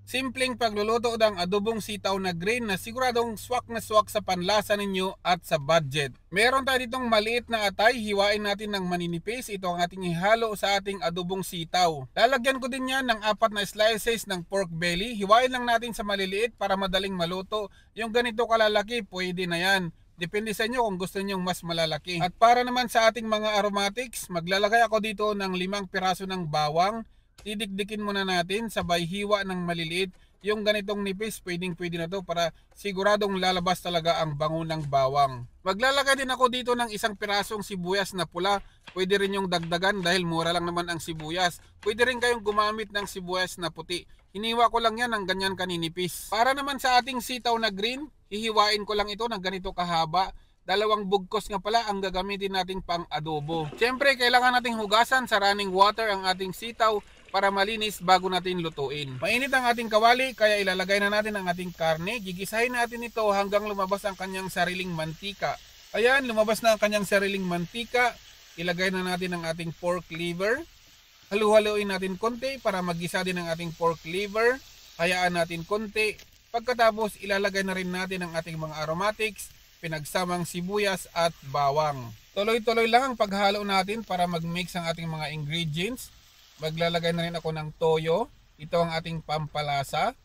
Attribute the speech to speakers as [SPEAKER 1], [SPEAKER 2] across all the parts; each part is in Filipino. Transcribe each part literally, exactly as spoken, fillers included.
[SPEAKER 1] Simpleng pagluluto ng adobong sitaw na green na siguradong swak na swak sa panlasa ninyo at sa budget. Meron tayo ditong maliit na atay, hiwain natin ng maninipis. Ito ang ating ihalo sa ating adobong sitaw. Lalagyan ko din yan ng apat na slices ng pork belly. Hiwain lang natin sa maliliit para madaling maluto. Yung ganito kalalaki, pwede na yan. Depende sa inyo kung gusto niyo mas malalaki. At para naman sa ating mga aromatics, maglalagay ako dito ng limang piraso ng bawang. Didikdikin muna natin sabay hiwa ng maliliit. Yung ganitong nipis, pwedeng pwede na to para siguradong lalabas talaga ang bango ng bawang. Maglalagay din ako dito ng isang pirasong sibuyas na pula. Pwede rin yung dagdagan dahil mura lang naman ang sibuyas. Pwede rin kayong gumamit ng sibuyas na puti. Hiniwa ko lang yan ng ganyan kaninipis. Para naman sa ating sitaw na green, hihiwain ko lang ito ng ganito kahaba. Dalawang bugkos nga pala ang gagamitin nating pang adobo. Siyempre, kailangan nating hugasan sa running water ang ating sitaw para malinis bago natin lutuin. Mainit ang ating kawali kaya ilalagay na natin ang ating karne. Gigisahin natin ito hanggang lumabas ang kanyang sariling mantika. Ayan, lumabas na ang kanyang sariling mantika. Ilagay na natin ang ating pork liver. Halu-haluin natin konti para magisa din ang ating pork liver. Hayaan natin konti. Pagkatapos ilalagay na rin natin ang ating mga aromatics, pinagsamang sibuyas at bawang. Tuloy-tuloy lang ang paghalo natin para mag-mix ang ating mga ingredients. Maglalagay na rin ako ng toyo. Ito ang ating pampalasa.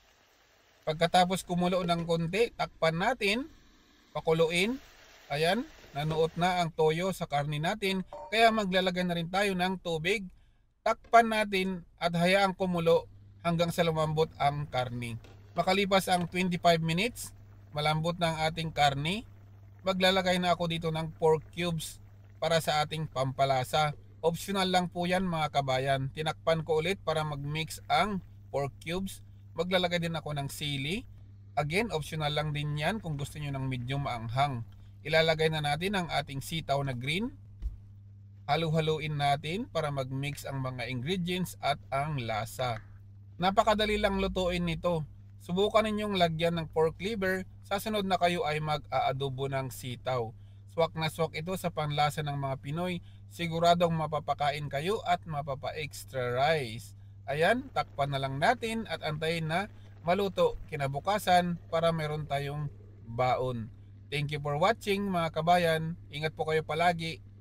[SPEAKER 1] Pagkatapos kumulo ng konti, takpan natin, pakuluin. Ayan, nanuot na ang toyo sa karne natin. Kaya maglalagay na rin tayo ng tubig. Takpan natin at hayaang kumulo hanggang sa lumambot ang karne. Makalipas ang twenty-five minutes, malambot na ang ating karne. Maglalagay na ako dito ng pork cubes para sa ating pampalasa. Optional lang po yan mga kabayan. Tinakpan ko ulit para mag-mix ang pork cubes. Maglalagay din ako ng sili. Again, optional lang din yan kung gusto nyo ng medium maanghang. Ilalagay na natin ang ating sitaw na green. Halu-haluin natin para mag-mix ang mga ingredients at ang lasa. Napakadali lang lutuin nito. Subukan ninyong lagyan ng pork liver. Sa sunod na kayo ay mag-aadobo ng sitaw. Swak na swak ito sa panlasa ng mga Pinoy. Siguradong mapapakain kayo at mapapa-extra rice. Ayan, takpan na lang natin at antayin na maluto kinabukasan para meron tayong baon. Thank you for watching mga kabayan. Ingat po kayo palagi.